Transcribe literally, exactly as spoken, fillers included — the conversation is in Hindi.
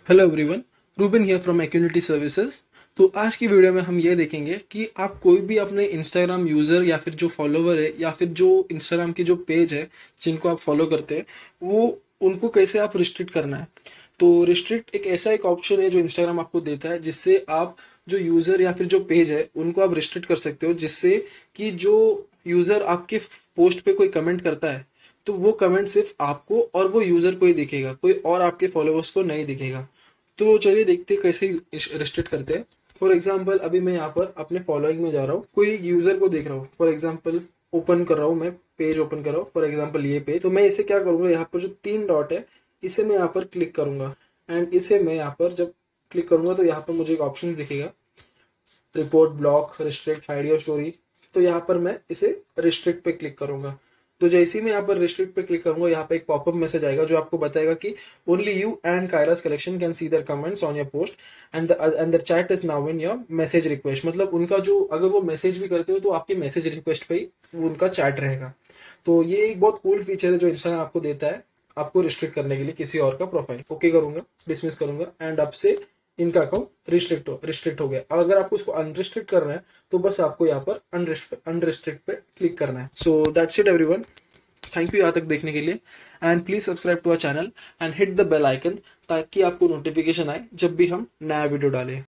Hello everyone, Ruben here from Acunity services. तो आज की वीडियो में हम ये देखेंगे कि आप कोई भी अपने इंस्टाग्राम यूज़र या फिर जो फॉलोवर है या फिर जो इंस्टाग्राम की जो पेज है जिनको आप फॉलो करते हैं वो उनको कैसे आप रिस्ट्रिक्ट करना है। तो रिस्ट्रिक्ट एक ऐसा एक ऑप्शन है जो इंस्टाग्राम आपको देता है जिससे आप जो यूज़र या फिर जो पेज है उनको आप रिस्ट्रिक्ट कर सकते हो, जिससे कि जो यूज़र आपके पोस्ट पे कोई कमेंट करता है तो वो कमेंट सिर्फ आपको और वो यूज़र को ही दिखेगा, कोई और आपके फॉलोअर्स को नहीं दिखेगा। तो चलिए देखते हैं कैसे रिस्ट्रिक्ट करते हैं। फॉर एग्जाम्पल अभी मैं यहाँ पर अपने फॉलोइंग में जा रहा हूँ, कोई यूजर को देख रहा हूँ। फॉर एग्जाम्पल ओपन कर रहा हूँ, मैं पेज ओपन कर रहा हूँ, फॉर एग्जाम्पल ये पेज। तो मैं इसे क्या करूंगा, यहाँ पर जो तीन डॉट है इसे मैं यहाँ पर क्लिक करूंगा एंड इसे मैं यहाँ पर जब क्लिक करूंगा तो यहाँ पर मुझे एक ऑप्शन दिखेगा, report, block, restrict, hide your story. तो यहाँ पर मैं इसे रिस्ट्रिक्ट पे क्लिक करूंगा। तो जैसे ही मैं यहाँ पर रिस्ट्रिक्ट पे क्लिक करूंगा, यहाँ पे एक पॉपअप मैसेज आएगा जो आपको बताएगा कि only you and Kyra's collection can see their comments on your post and and their chat is now in your message request. मतलब उनका जो, अगर वो मैसेज भी करते हो तो आपके मैसेज रिक्वेस्ट पे ही वो उनका चैट रहेगा। तो ये एक बहुत कूल फीचर है जो इंस्टाग्राम आपको देता है आपको रिस्ट्रिक्ट करने के लिए किसी और का प्रोफाइल। ओके करूंगा, डिसमिस करूंगा एंड अब से इनका अकाउंट रिस्ट्रिक्ट हो रिस्ट्रिक्ट हो गया। अब अगर आपको उसको अनरिस्ट्रिक्ट करना है तो बस आपको यहाँ पर अनरिस्ट्रिक्ट अनरिस्ट्रिक्ट पे क्लिक करना है। So that's it everyone, thank you यहाँ तक देखने के लिए and please subscribe to our channel and hit the bell icon ताकि आपको नोटिफिकेशन आए जब भी हम नया वीडियो डालें।